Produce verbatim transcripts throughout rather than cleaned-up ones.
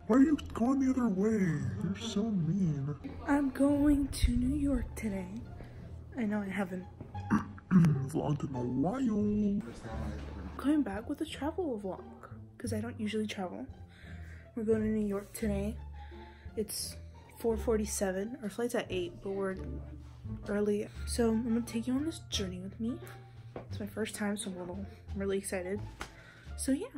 Why are you going the other way? You're so mean. I'm going to New York today. I know I haven't vlogged in a while. Coming back with a travel vlog because I don't usually travel. We're going to New York today. It's four forty-seven. Our flight's at eight, but we're early. So I'm gonna take you on this journey with me. It's my first time, so I'm a little I'm really excited. So yeah.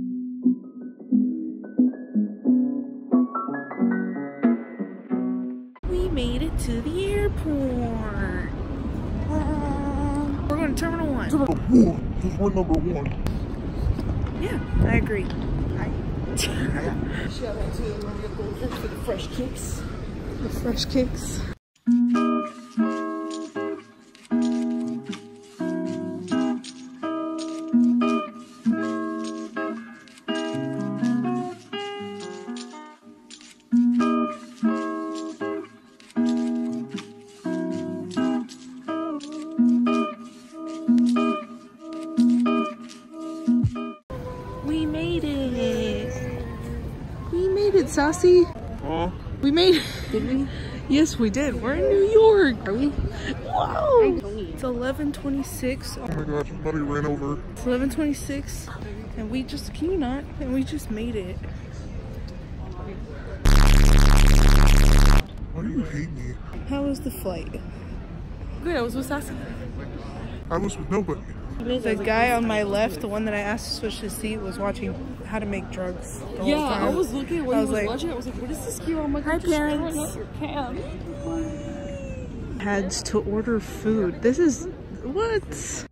We made it to the airport. Um, we're going to Terminal One. Terminal One, because we're number one. Yeah, I agree. I Shout out to Maria Goldberg for the fresh kicks. The fresh kicks. We made it. We made it, Sassy. Huh? We made it. Did we? Yes, we did. We're in New York. Are we? Whoa! It's eleven twenty-six. Oh my gosh, somebody ran over. It's eleven twenty-six, and we just, can you not? And we just made it. Why do you hate me? How was the flight? Good, I was with Sassy. I was with nobody. The guy on my left, the one that I asked to switch his seat, was watching How to Make Drugs the whole Yeah, time. I was looking at what I he was was like, watching. I was like, what is this gear? I'm like, hi, just parents. out your can. Had to order food. This is what?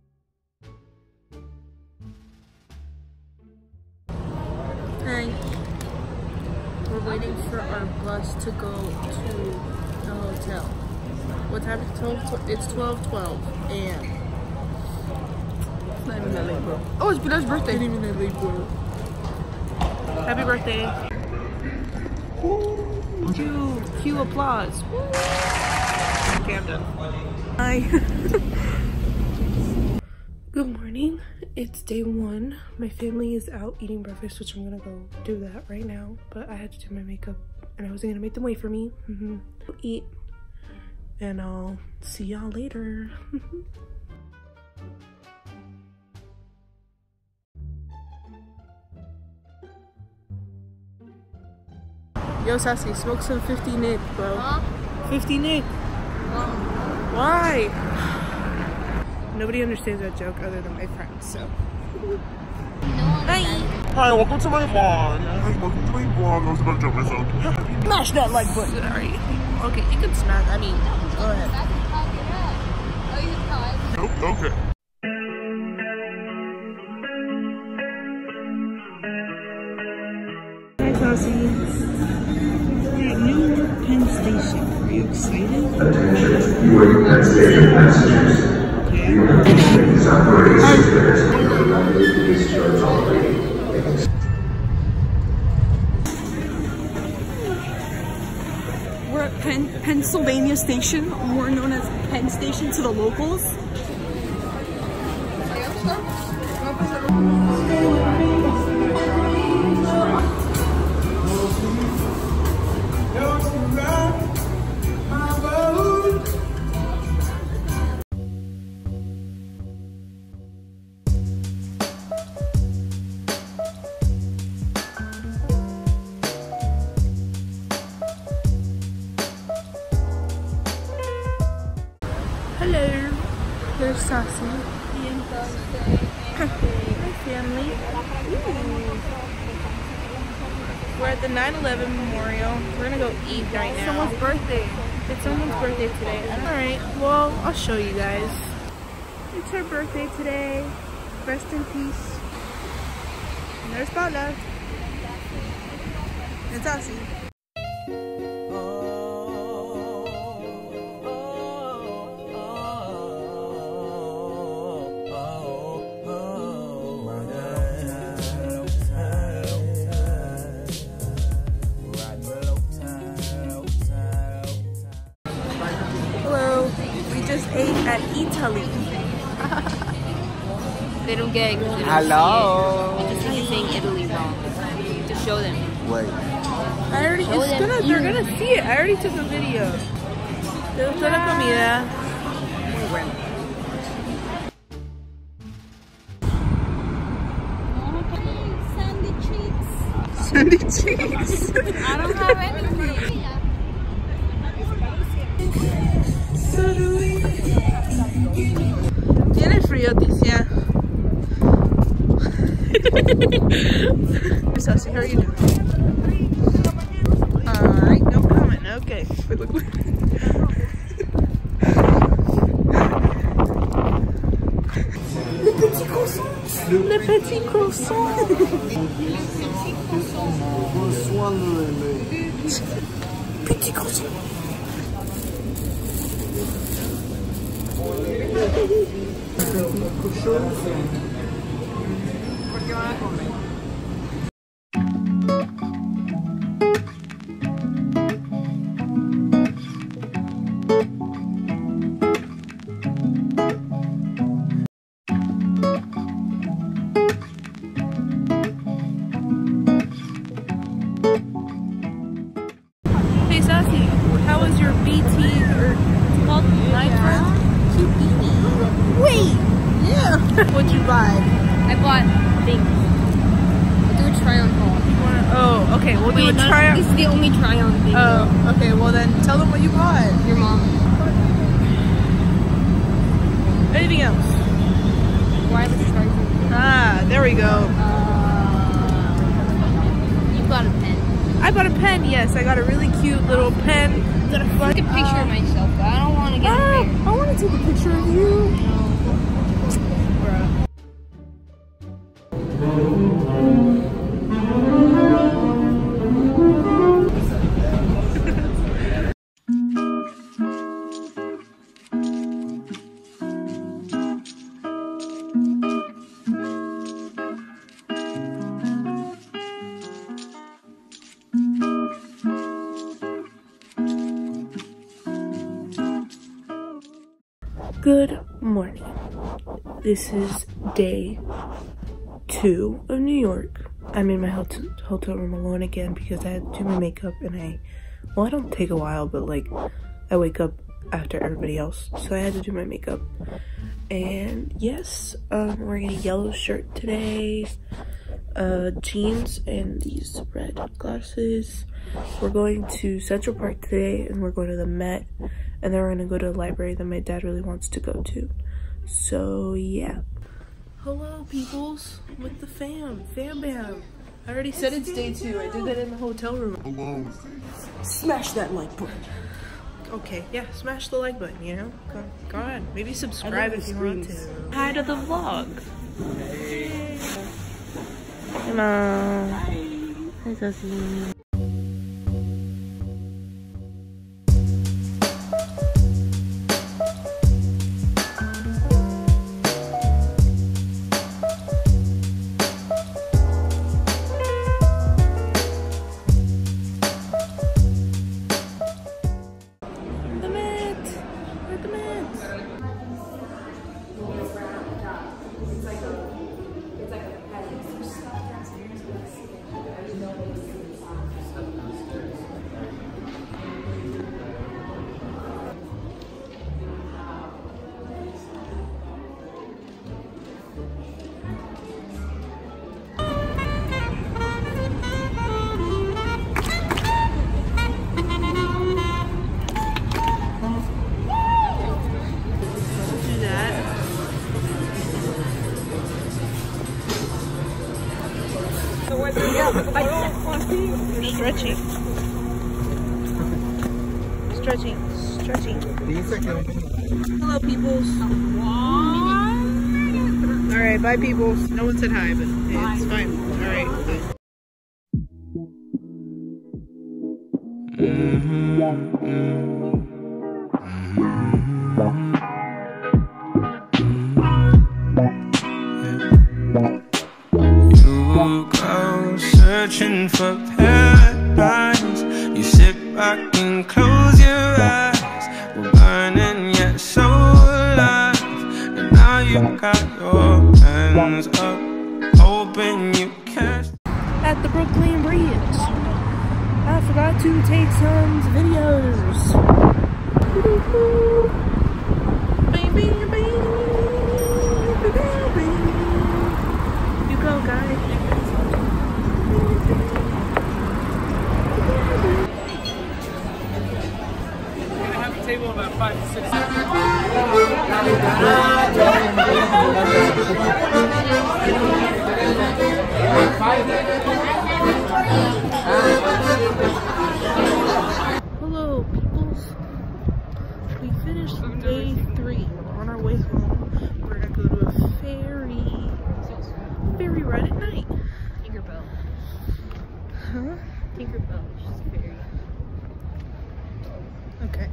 Hi. We're waiting for our bus to go to the hotel. What time is it? twelve? It's twelve twelve a m It's not even that late, bro. Oh, it's Bilal's birthday. It's not even that late, bro. Happy birthday. Cue, cue applause. Okay, I'm done. Hi. Good morning. It's day one. My family is out eating breakfast, which I'm gonna go do that right now. But I had to do my makeup, and I wasn't gonna make them wait for me. Mm-hmm. Eat, and I'll see y'all later. Yo, Sassy, smoke some fifty Nick, bro. Huh? fifty Nick. Why? Nobody understands that joke other than my friends, so. Hi. Hi, welcome to my vlog. Hi, welcome to my vlog. I was about to jump myself. Smash that like button. Sorry. Okay, you can smash. I mean, go ahead. Nope, okay. Hi, Sassy. New York Penn Station. Are you excited? Attention, New York Penn Station passengers. New York Penn Station's operating service will eliminate the discharge already. We're at Penn, Pennsylvania Station, more known as Penn Station to the locals. Hello. There's Sassy. Hi, family. Ooh. We're at the nine eleven Memorial. We're gonna go eat right now. Someone's birthday. It's someone's birthday today. Alright, well, I'll show you guys. It's her birthday today. Rest in peace. And there's Paula. And Sassy. Ate at Italy. They don't get it. Hello. They just think you're saying Italy wrong. Just show them. Wait. I already, Show it's them gonna, you. they're gonna see it. I already took a video. ¿Te gustó la comida? Muy bueno. Sandy cheeks. Sandy cheeks. I don't have anything. Tiene frío, Ticia. Sassy, how are you doing? Alright, no comment. Okay. Le petit croissant. Petit croissant. Hey Sassy, how was your B T or called night run? Wait! Yeah! What'd you buy? I bought things. I'll do a try on haul. You wanna, oh, okay, we'll do Wait, a not- try This is the only try on thing. Oh, okay, well then tell them what you bought. Your mom. Anything else? Wireless charger. Ah, there we go. Uh, you got a pen. I bought a pen, yes. I got a really cute little pen. Got a fucking picture of myself, but I don't want to get Ah, it there. I want to take a picture of you. Good morning. This is day two of New York. I'm in my hotel hotel room alone again because I had to do my makeup and I, well, I don't take a while, but like I wake up after everybody else, so I had to do my makeup. And yes, um, I'm wearing a yellow shirt today, uh, jeans, and these red glasses. We're going to Central Park today, and we're going to the Met. And then we're gonna go to a library that my dad really wants to go to. So yeah. Hello peoples with the fam, fam bam. I already said it's day two. I did that in the hotel room. Hello. Smash that like button. Okay, yeah, smash the like button, you know? Go, go ahead. Maybe subscribe if you want to. Hi to the vlog. Hey. Hey Mom. Hi Sassy. You're stretching. Stretching. Stretching. Hello, peoples. Alright, bye, peoples. No one said hi, but it's fine. Alright, bye. You go searching for paradise. You sit back and close your eyes. We're burning yet so alive. And now you got your hands up, hoping you catch. At the Brooklyn Bridge. I forgot to take some videos. Baby, baby, baby. You go, guys. Table about five to six. Hello, peoples. We finished day three. We're on our way home. We're gonna go to a ferry. Ferry ride at night. Tinkerbell. Huh? Tinkerbell. She's a fairy. Okay.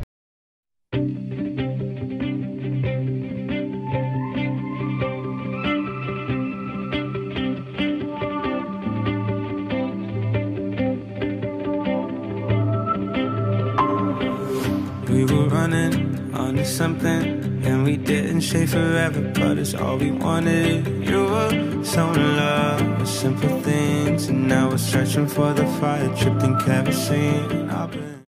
We were running onto something, and we didn't stay forever, but it's all we wanted. You were so in love with simple things, and now we're searching for the fire, dripped in kerosene. I've been